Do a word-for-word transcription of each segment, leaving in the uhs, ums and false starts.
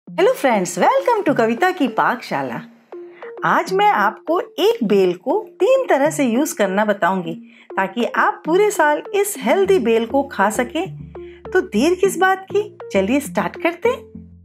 Hello friends, welcome to Kavita की पाकशाला। आज मैं आपको एक बेल को तीन तरह से यूज करना बताऊंगी ताकि आप पूरे साल इस हेल्दी बेल को खा सकें। तो देर किस बात की, चलिए स्टार्ट करते हैं।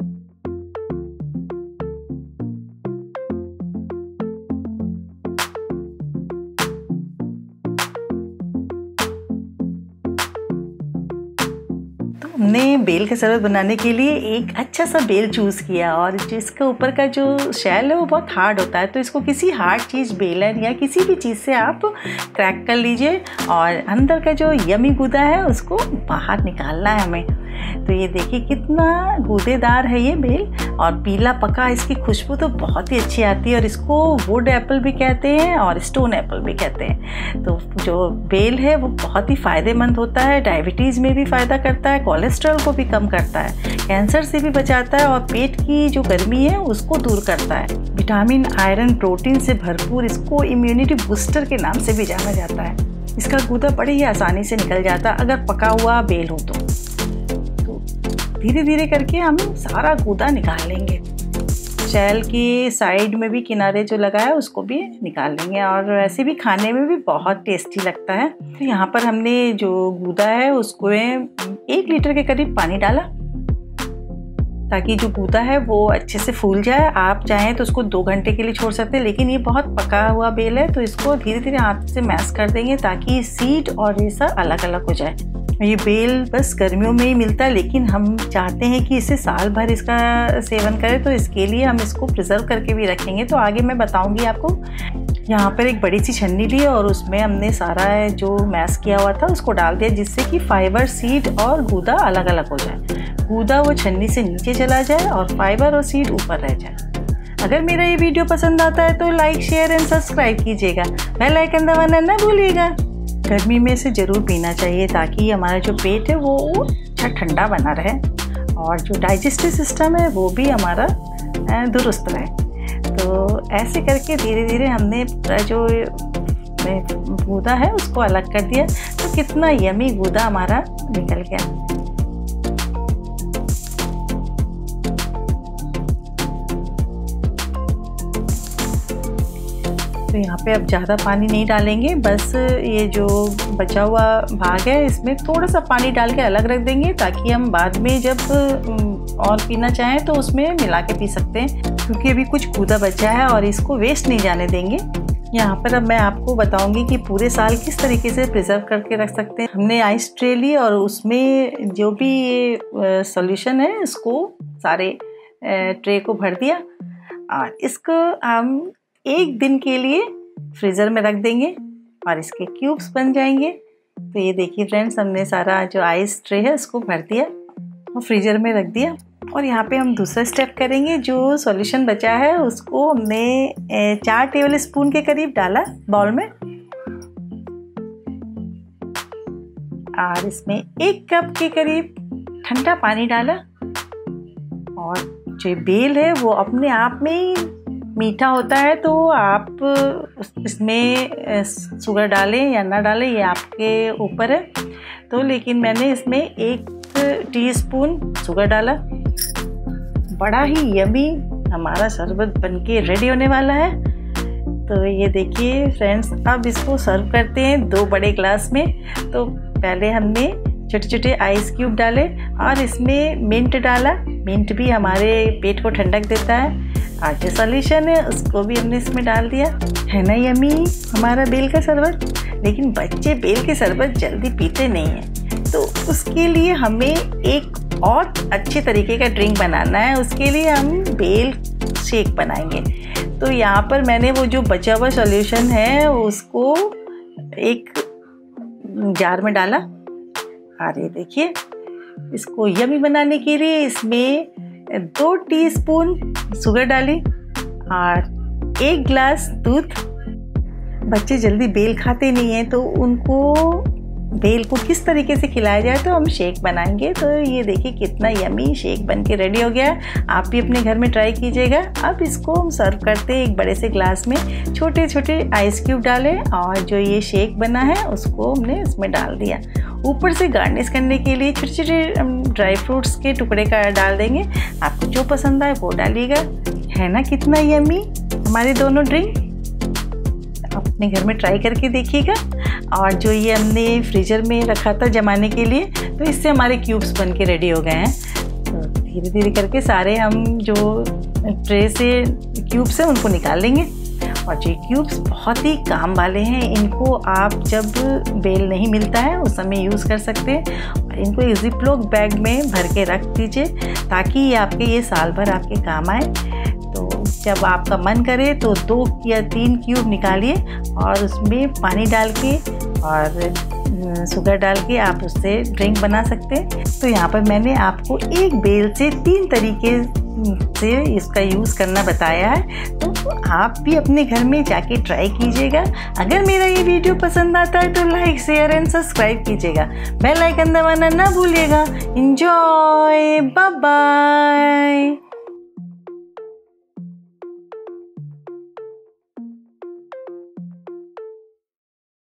हमने बेल का शरबत बनाने के लिए एक अच्छा सा बेल चूज़ किया और जिसके ऊपर का जो शेल है वो बहुत हार्ड होता है, तो इसको किसी हार्ड चीज़, बेलन या किसी भी चीज़ से आप क्रैक कर लीजिए और अंदर का जो यमी गूदा है उसको बाहर निकालना है हमें। तो ये देखिए कितना गूदेदार है ये बेल और पीला पका, इसकी खुशबू तो बहुत ही अच्छी आती है और इसको वुड एप्पल भी कहते हैं और स्टोन एप्पल भी कहते हैं। तो जो बेल है वो बहुत ही फ़ायदेमंद होता है, डायबिटीज़ में भी फ़ायदा करता है, कोलेस्ट्रॉल को भी कम करता है, कैंसर से भी बचाता है और पेट की जो गर्मी है उसको दूर करता है। विटामिन, आयरन, प्रोटीन से भरपूर इसको इम्यूनिटी बूस्टर के नाम से भी जाना जाता है। इसका गूदा बड़े ही आसानी से निकल जाता है अगर पका हुआ बेल हो तो। धीरे धीरे करके हम सारा गूदा निकाल लेंगे। शेल की साइड में भी किनारे जो लगा है उसको भी निकाल लेंगे और वैसे भी खाने में भी बहुत टेस्टी लगता है। तो यहाँ पर हमने जो गूदा है उसको एक लीटर के करीब पानी डाला ताकि जो गूदा है वो अच्छे से फूल जाए। आप चाहें तो उसको दो घंटे के लिए छोड़ सकते हैं, लेकिन ये बहुत पका हुआ बेल है तो इसको धीरे धीरे हाथ से मैश कर देंगे ताकि सीड और रेसा अलग अलग हो जाए। ये बेल बस गर्मियों में ही मिलता है, लेकिन हम चाहते हैं कि इसे साल भर इसका सेवन करें, तो इसके लिए हम इसको प्रिजर्व करके भी रखेंगे। तो आगे मैं बताऊंगी आपको। यहाँ पर एक बड़ी सी छन्नी ली और उसमें हमने सारा जो मैश किया हुआ था उसको डाल दिया, जिससे कि फाइबर, सीड और गूदा अलग अलग हो जाए। गूदा वो छन्नी से नीचे चला जाए और फाइबर और सीड ऊपर रह जाए। अगर मेरा ये वीडियो पसंद आता है तो लाइक, शेयर एंड सब्सक्राइब कीजिएगा। बेल आइकन दबाना ना भूलिएगा। गर्मी में इसे ज़रूर पीना चाहिए ताकि हमारा जो पेट है वो अच्छा ठंडा बना रहे और जो डाइजेस्टिव सिस्टम है वो भी हमारा दुरुस्त रहे। तो ऐसे करके धीरे धीरे हमने पूरा जो गूदा है उसको अलग कर दिया। तो कितना यमी गूदा हमारा निकल गया। तो यहाँ पे अब ज़्यादा पानी नहीं डालेंगे, बस ये जो बचा हुआ भाग है इसमें थोड़ा सा पानी डाल के अलग रख देंगे ताकि हम बाद में जब और पीना चाहें तो उसमें मिला के पी सकते हैं, क्योंकि अभी कुछ गूदा बचा है और इसको वेस्ट नहीं जाने देंगे। यहाँ पर अब मैं आपको बताऊंगी कि पूरे साल किस तरीके से प्रिजर्व करके रख सकते हैं। हमने आइस ट्रे ली और उसमें जो भी ये सॉल्यूशन है इसको सारे ट्रे को भर दिया और इसको हम एक दिन के लिए फ्रीज़र में रख देंगे और इसके क्यूब्स बन जाएंगे। तो ये देखिए फ्रेंड्स, हमने सारा जो आइस ट्रे है उसको भर दिया और फ्रीज़र में रख दिया। और यहाँ पे हम दूसरा स्टेप करेंगे। जो सॉल्यूशन बचा है उसको हमने चार टेबल स्पून के करीब डाला बाउल में और इसमें एक कप के करीब ठंडा पानी डाला। और जो बेल है वो अपने आप में ही मीठा होता है, तो आप इसमें शुगर डालें या ना डालें ये आपके ऊपर है। तो लेकिन मैंने इसमें एक टीस्पून शुगर डाला। बड़ा ही यमी हमारा शरबत बनके रेडी होने वाला है। तो ये देखिए फ्रेंड्स, अब इसको सर्व करते हैं दो बड़े ग्लास में। तो पहले हमने छोटे छोटे आइस क्यूब डाले और इसमें मिंट डाला। मिंट भी हमारे पेट को ठंडक देता है। और जो सॉल्यूशन है उसको भी हमने इसमें डाल दिया। है ना यमी हमारा बेल का शरबत। लेकिन बच्चे बेल के शरबत जल्दी पीते नहीं हैं, तो उसके लिए हमें एक और अच्छे तरीके का ड्रिंक बनाना है। उसके लिए हम बेल शेक बनाएंगे। तो यहाँ पर मैंने वो जो बचा हुआ सॉल्यूशन है उसको एक जार में डाला और ये देखिए इसको यमी बनाने के लिए इसमें दो टीस्पून शुगर डाली और एक गिलास दूध। बच्चे जल्दी बेल खाते नहीं हैं, तो उनको बेल को किस तरीके से खिलाया जाए तो हम शेक बनाएंगे। तो ये देखिए कितना यमी शेक बन के रेडी हो गया। आप भी अपने घर में ट्राई कीजिएगा। अब इसको हम सर्व करते हैं एक बड़े से ग्लास में। छोटे छोटे आइस क्यूब डालें और जो ये शेक बना है उसको हमने इसमें डाल दिया। ऊपर से गार्निश करने के लिए छोटे छोटे ड्राई फ्रूट्स के टुकड़े का डाल देंगे। आपको जो पसंद आए वो डालिएगा। है ना कितना यम्मी हमारे दोनों ड्रिंक। अपने घर में ट्राई करके देखिएगा। और जो ये हमने फ्रीजर में रखा था जमाने के लिए, तो इससे हमारे क्यूब्स बन के रेडी हो गए हैं। तो धीरे धीरे करके सारे हम जो ट्रे से क्यूब्स हैं उनको निकाल लेंगे। और जो क्यूब्स बहुत ही काम वाले हैं, इनको आप जब बेल नहीं मिलता है उस समय यूज़ कर सकते हैं। और इनको एक जिपलॉक बैग में भर के रख दीजिए ताकि ये आपके ये साल भर आपके काम आए। तो जब आपका मन करे तो दो या तीन क्यूब निकालिए और उसमें पानी डाल के और शुगर डाल के आप उससे ड्रिंक बना सकते हैं। तो यहाँ पर मैंने आपको एक बेल से तीन तरीके से इसका यूज़ करना बताया है। तो आप भी अपने घर में जाके ट्राई कीजिएगा। अगर मेरा ये वीडियो पसंद आता है तो लाइक शेयर एंड सब्सक्राइब कीजिएगा। बेल आइकन दबाना ना भूलिएगा। Enjoy, bye bye.